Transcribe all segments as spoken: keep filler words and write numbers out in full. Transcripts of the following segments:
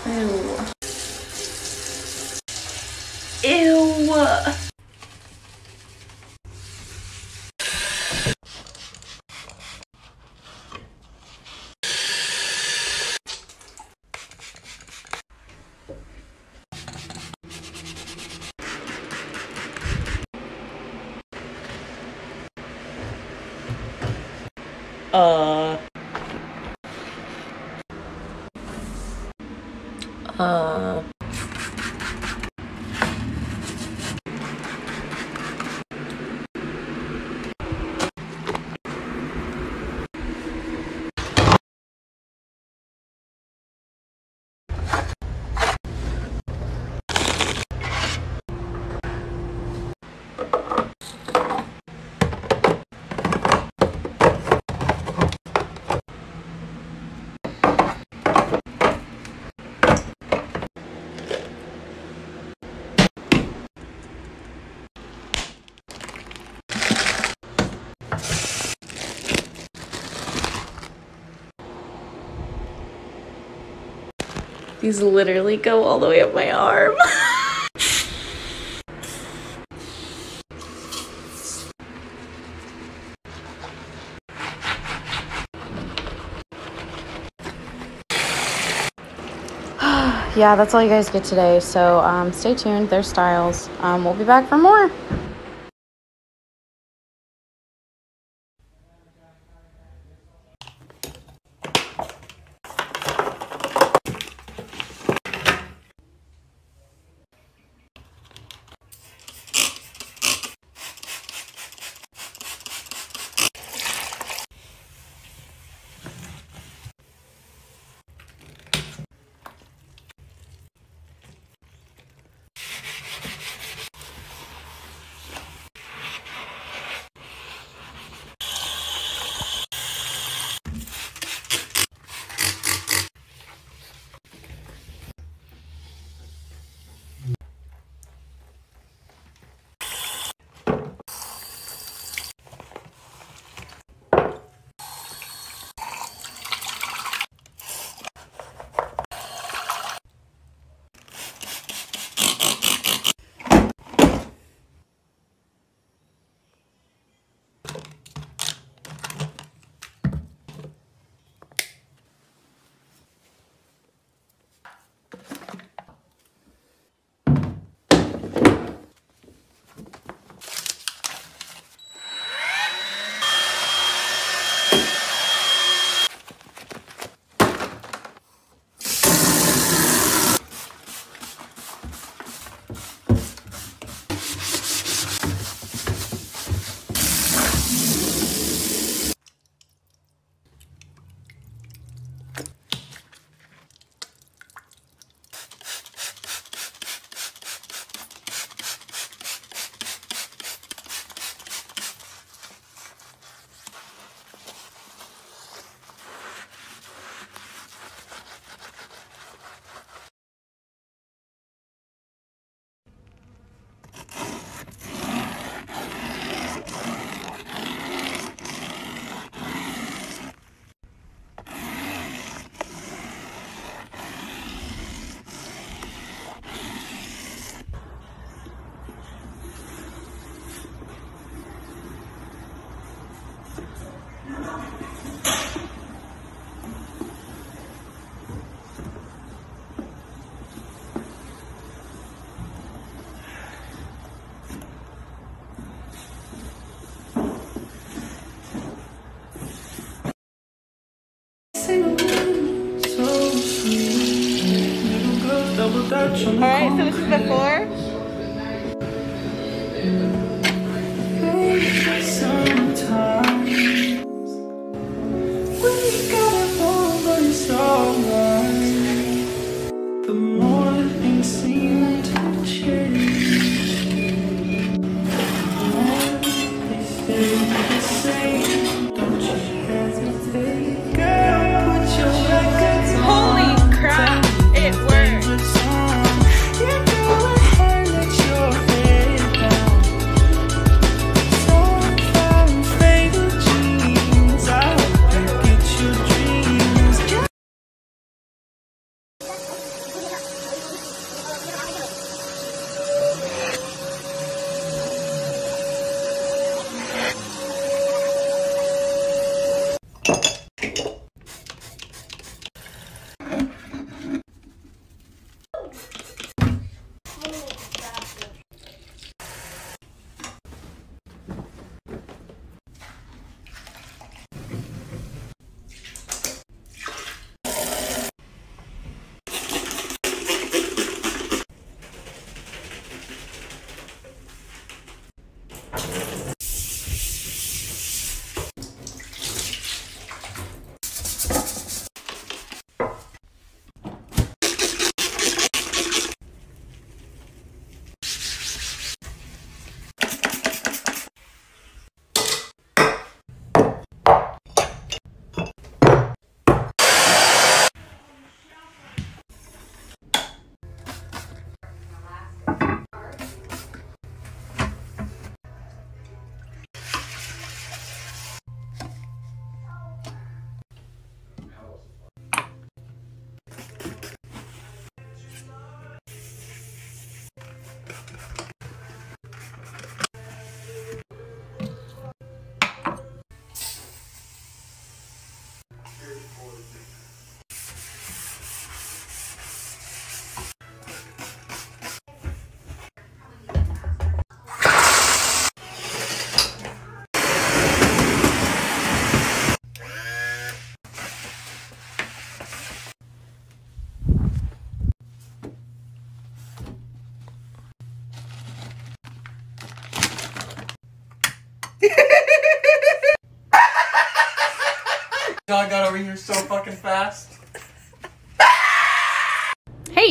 Ew. Ew. Uh. Uh. These literally go all the way up my arm. Yeah, that's all you guys get today. So um, stay tuned. There's Styles. Um, we'll be back for more. Alright, so this is before. Holy crap, it works.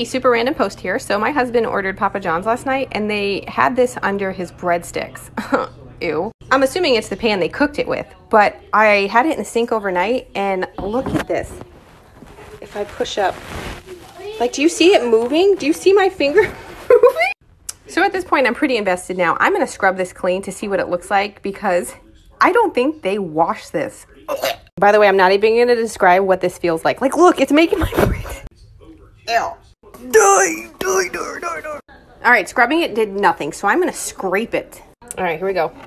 Hey, super random post here. So my husband ordered Papa John's last night and they had this under his breadsticks. Ew. I'm assuming it's the pan they cooked it with, but I had it in the sink overnight and look at this. If I push up, like, do you see it moving? Do you see my finger moving? So at this point, I'm pretty invested now. I'm gonna scrub this clean to see what it looks like because I don't think they wash this. By the way, I'm not even gonna describe what this feels like. Like, look, it's making my breath. Ew. Die, die, die, die, die. All right, scrubbing it did nothing, so I'm gonna scrape it. All right, here we go.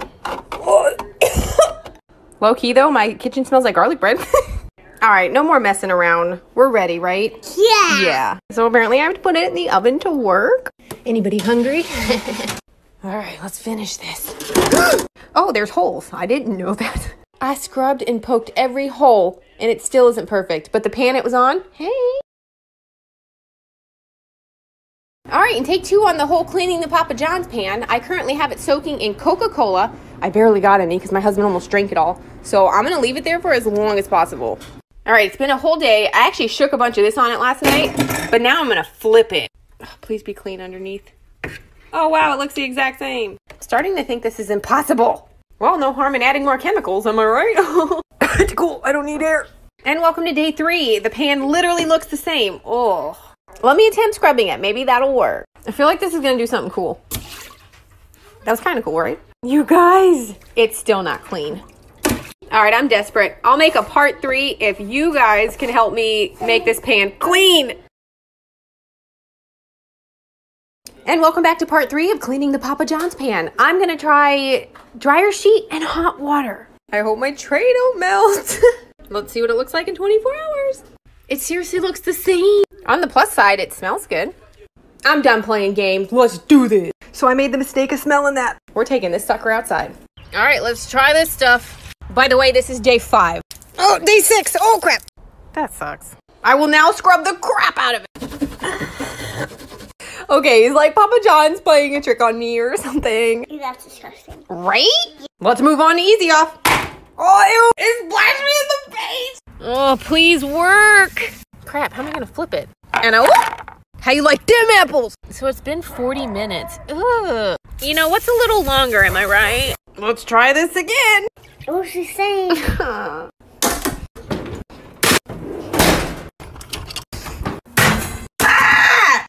Low key though, my kitchen smells like garlic bread. All right, no more messing around. We're ready, right? Yeah. Yeah. So apparently I have to put it in the oven to work. Anybody hungry? All right, let's finish this. Oh, there's holes. I didn't know that. I scrubbed and poked every hole and it still isn't perfect, but the pan it was on, hey. All right, and take two on the whole cleaning the Papa John's pan. I currently have it soaking in Coca-Cola. I barely got any because my husband almost drank it all. So I'm gonna leave it there for as long as possible. All right, it's been a whole day. I actually shook a bunch of this on it last night, but now I'm gonna flip it. Oh, please be clean underneath. Oh wow, it looks the exact same. Starting to think this is impossible. Well, no harm in adding more chemicals, am I right? Cool, I don't need air. And welcome to day three. The pan literally looks the same. Oh. Let me attempt scrubbing it. Maybe that'll work. I feel like this is gonna do something cool. That was kind of cool, right? You guys, it's still not clean. All right, I'm desperate. I'll make a part three if you guys can help me make this pan clean. And welcome back to part three of cleaning the Papa John's pan. I'm gonna try dryer sheet and hot water. I hope my tray don't melt. Let's see what it looks like in twenty-four hours. It seriously looks the same. On the plus side, it smells good. I'm done playing games. Let's do this. So I made the mistake of smelling that. We're taking this sucker outside. All right, let's try this stuff. By the way, this is day five. Oh, day six. Oh, crap. That sucks. I will now scrub the crap out of it. Okay, it's like Papa John's playing a trick on me or something. That's disgusting. Right? Let's move on to easy off. Oh, ew. It splashed me in the face. Oh, please work. Crap, how am I gonna flip it? And oh, how you like them apples? So it's been forty minutes. Ugh. You know, what's a little longer, am I right? Let's try this again. What's she saying? Ah!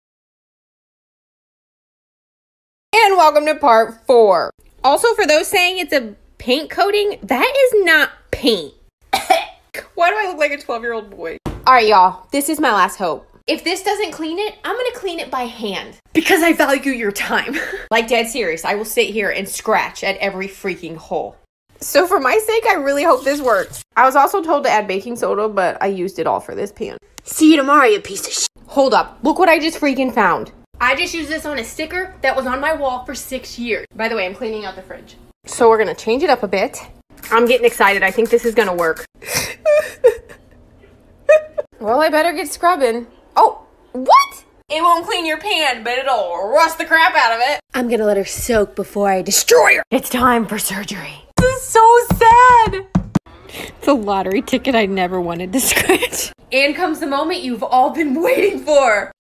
And welcome to part four. Also, for those saying it's a paint coating, that is not paint. Why do I look like a twelve-year-old boy? All right, y'all, this is my last hope. If this doesn't clean it, I'm gonna clean it by hand because I value your time. Like dead serious, I will sit here and scratch at every freaking hole. So for my sake, I really hope this works. I was also told to add baking soda, but I used it all for this pan. See you tomorrow, you piece of shit. Hold up, look what I just freaking found. I just used this on a sticker that was on my wall for six years. By the way, I'm cleaning out the fridge. So we're gonna change it up a bit. I'm getting excited. I think this is gonna work. Well, I better get scrubbing. Oh, what? It won't clean your pan, but it'll rust the crap out of it. I'm gonna let her soak before I destroy her. It's time for surgery. This is so sad. It's a lottery ticket I never wanted to scratch. And comes the moment you've all been waiting for.